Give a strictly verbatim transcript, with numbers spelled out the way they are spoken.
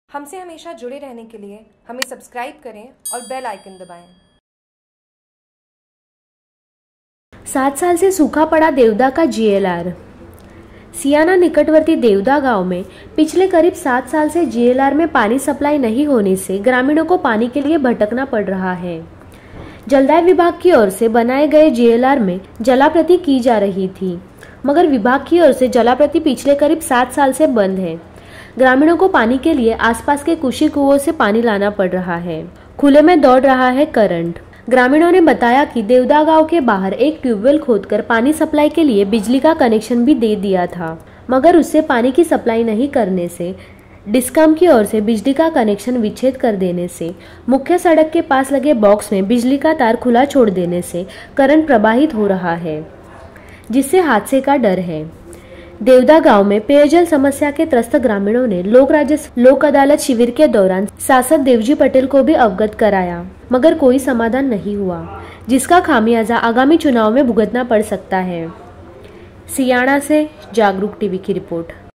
हमसे हमेशा जुड़े रहने के लिए हमें सब्सक्राइब करें और बेल आइकन दबाएं। सात साल से सूखा पड़ा देवदा का जीएलआर। सियाना निकटवर्ती देवदा गांव में पिछले करीब सात साल से जीएलआर में पानी सप्लाई नहीं होने से ग्रामीणों को पानी के लिए भटकना पड़ रहा है। जलदाय विभाग की ओर से बनाए गए जीएलआर में जलापूर्ति की जा रही थी, मगर विभाग की ओर से जलापूर्ति पिछले करीब सात साल से बंद है। ग्रामीणों को पानी के लिए आसपास के कुशी कुओं से पानी लाना पड़ रहा है। खुले में दौड़ रहा है करंट। ग्रामीणों ने बताया कि देवदा गांव के बाहर एक ट्यूबवेल खोदकर पानी सप्लाई के लिए बिजली का कनेक्शन भी दे दिया था, मगर उससे पानी की सप्लाई नहीं करने से डिस्कॉम की ओर से बिजली का कनेक्शन विच्छेद कर देने से मुख्य सड़क के पास लगे बॉक्स में बिजली का तार खुला छोड़ देने से करंट प्रवाहित हो रहा है, जिससे हादसे का डर है। देवदा गांव में पेयजल समस्या के त्रस्त ग्रामीणों ने लोक राज्य लोक अदालत शिविर के दौरान सांसद देवजी पटेल को भी अवगत कराया, मगर कोई समाधान नहीं हुआ, जिसका खामियाजा आगामी चुनाव में भुगतना पड़ सकता है। सियाना से जागरूक टीवी की रिपोर्ट।